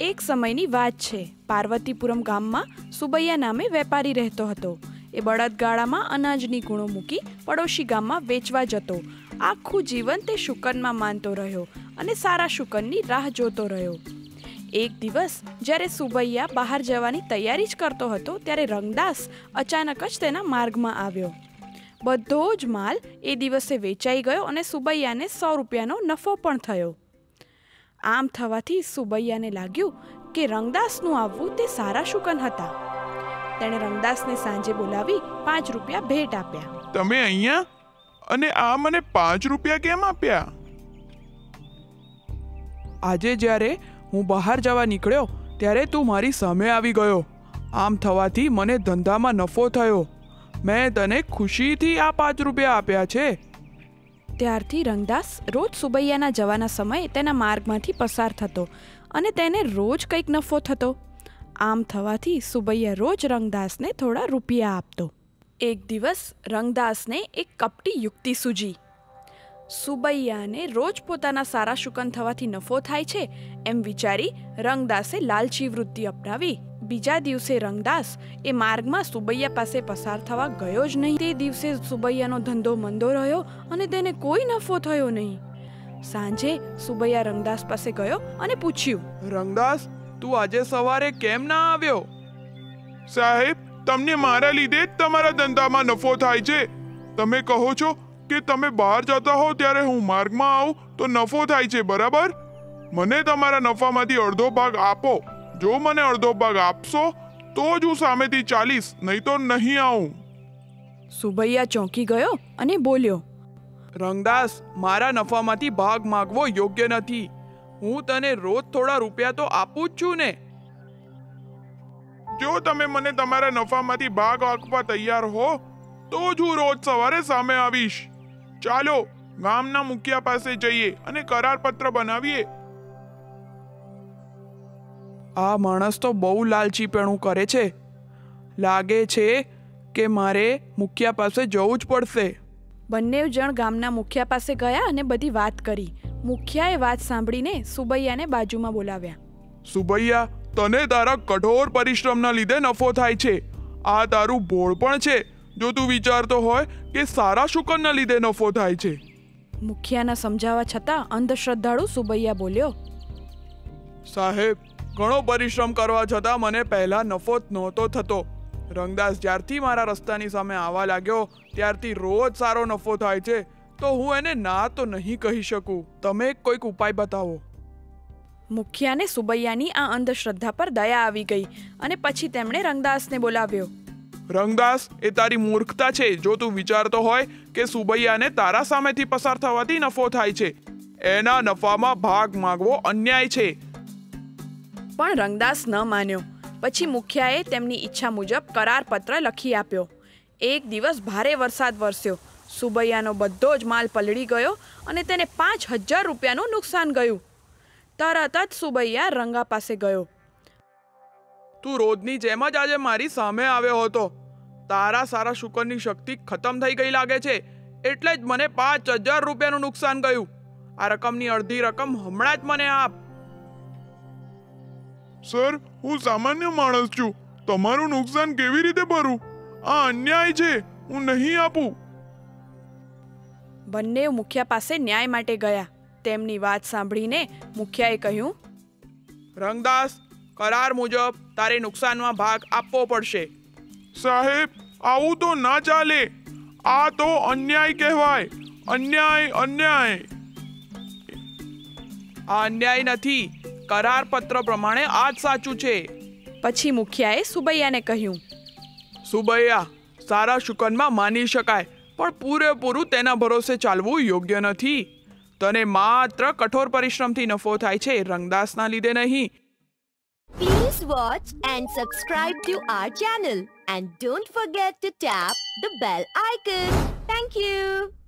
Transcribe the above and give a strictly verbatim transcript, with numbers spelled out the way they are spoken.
એક સમયની વાત છે. પાર્વતીપુરમ ગામમાં સુબૈયા નામે વેપારી રહેતો હતો. એ બળદગાડામાં અનાજની ગુણો મૂકી પડોશી ગામમાં વેચવા જતો. આખું જીવન તે શુકનમાં માનતો રહ્યો અને સારા શુકનની રાહ જોતો રહ્યો. એક દિવસ જ્યારે સુબૈયા બહાર જવાની તૈયારી જ કરતો હતો ત્યારે રંગદાસ અચાનક જ તેના માર્ગમાં આવ્યો. બધો જ માલ એ દિવસે વેચાઈ ગયો અને સુબૈયાને સો રૂપિયાનો નફો પણ થયો. આમ થવાથી સુબૈયાને લાગ્યું કે રંગદાસનું આવવું તે સારા શુકન હતા. તેણે રંગદાસને સાંજે બોલાવી પાંચ રૂપિયા ભેટ આપ્યા. તમે અહીંયા અને આ મને પાંચ રૂપિયા કેમ આપ્યા? આજે જ્યારે હું બહાર જવા નીકળ્યો ત્યારે તું મારી સામે આવી ગયો. આમ થવાથી મને ધંધામાં નફો થયો. મેં તને ખુશીથી આ પાંચ રૂપિયા આપ્યા છે. ત્યારથી રંગદાસ રોજ સુબૈયાના જવાના સમયે તેના માર્ગમાંથી પસાર થતો અને તેને રોજ કંઈક નફો થતો. આમ થવાથી સુબૈયા રોજ રંગદાસને થોડા રૂપિયા આપતો. એક દિવસ રંગદાસને એક કપટી યુક્તિ સૂજી. સુબૈયાને રોજ પોતાના સારા શુકન થવાથી નફો થાય છે એમ વિચારી રંગદાસે લાલચી વૃત્તિ અપનાવી. બીજા દિવસે રંગદાસ એ માર્ગમાં સુબૈયા પાસે પસાર થવા ગયો જ નહીં. તે દિવસે સુબૈયાનો ધંધો મંદો રહ્યો અને તેને કોઈ નફો થયો નહીં. સાંજે સુબૈયા રંગદાસ પાસે ગયો અને પૂછ્યું, રંગદાસ, તું આજે સવારે કેમ ના આવ્યો? સાહેબ, તમને મારા લીધે જ તમારા ધંધામાં નફો થાય છે. તમે કહો છો કે તમે બહાર જતા હો ત્યારે હું માર્ગમાં આવું તો નફો થાય છે, બરાબર? મને તમારા નફામાંથી અડધો ભાગ આપો. જો મને અડધો ભાગ આપશો તો જ હું સામેથી ચાલીશ, નહીં તો નહીં આવું. સુબૈયા ચોંકી ગયો અને બોલ્યો, રંગદાસ, મારા નફામાંથી ભાગ માંગવો યોગ્ય નથી. હું તને રોજ થોડા રૂપિયા તો આપું જ છું ને. જો તમે મને તમારા નફામાંથી ભાગ આપવા તૈયાર હો તો જ હું રોજ સવારે સામે આવીશ. ચાલો ગામના મુખિયા પાસે જઈએ અને કરાર પત્ર બનાવીએ. આ માણસ તો બહુ લાલચીપણું કરે છે. લાગે છે કે મારે મુખિયા પાસે જવું જ પડશે. બંને જણ ગામના મુખિયા પાસે ગયા અને બધી વાત કરી. મુખિયાએ વાત સાંભળીને સુબૈયાને બાજુમાં બોલાવ્યા. સુબૈયા, તને તારા કઠોર પરિશ્રમના લીધે નફો થાય છે. આ તારું ભોળ પણ છે જો તું વિચારતો હોય કે સારા શુકનના લીધે નફો થાય છે. મુખિયાના સમજાવવા છતાં અંધશ્રદ્ધાળુ સુબૈયા બોલ્યો, સાહેબ, ઘણો પરિશ્રમ કરવા છતાં મને પહેલા નફો જ નહોતો થતો. રંગદાસ જ્યારથી મારા રસ્તાની સામે આવવા લાગ્યો ત્યારથી રોજ સારો નફો થાય છે, તો હું એને ના તો નહીં કહી શકું. તમે કોઈક ઉપાય બતાવો. મુખિયાને સુબૈયાની આ અંધશ્રદ્ધા પર દયા આવી ગઈ અને પછી તેમણે રંગદાસને બોલાવ્યો. રંગદાસ, એ તારી મૂર્ખતા છે જો તું વિચારતો હોય કે સુબૈયાને તારા સામેથી પસાર થવાથી નફો થાય છે. એના નફામાં ભાગ માંગવો અન્યાય છે. પણ રંગદાસ ન માન્યો. પછી મુખિયાએ તેમની ઈચ્છા મુજબ કરાર પત્ર લખી આપ્યો. એક દિવસ ભારે વરસાદ વરસ્યો. સુબૈયાનો બધો જ માલ પલળી ગયો અને તેને પાંચ હજાર રૂપિયાનું નુકસાન ગયું. તરત જ સુબૈયા રંગા પાસે ગયો. તું રોજની જેમ જ આજે મારી સામે આવ્યો હતો. તારા સારા શુકનની શક્તિ ખતમ થઈ ગઈ લાગે છે, એટલે જ મને પાંચ હજાર રૂપિયાનું નુકસાન ગયું. આ રકમની અડધી રકમ હમણાં જ મને આપ. સર, હું સામાન્ય માણસ છું. તમારું નુકસાન કેવી રીતે ભરું? આ અન્યાય છે. હું નહીં આપું. બંને મુખિયા પાસે ન્યાય માટે ગયા. તેમની વાત સાંભળીને મુખિયાએ કહ્યું, રંગદાસ, કરાર મુજબ તારે નુકસાનમાં ભાગ આપવો પડશે. સાહેબ, આવું તો ના ચાલે. આ તો અન્યાય કહેવાય. અન્યાય, અન્યાય. આ અન્યાય નથી. કરાર પત્ર પ્રમાણે આ જ સાચું છે. પછી મુખિયાએ સુબૈયાને કહ્યું, સુબૈયા, સારા શુકનમાં માની શકાય, પણ પૂરેપૂરું તેના ભરોસે ચાલવું યોગ્ય નથી. તને માત્ર કઠોર પરિશ્રમથી નફો થાય છે, રંગદાસના લીધે નહીં. Please watch and subscribe to our channel and don't forget to tap the bell icon. Thank you.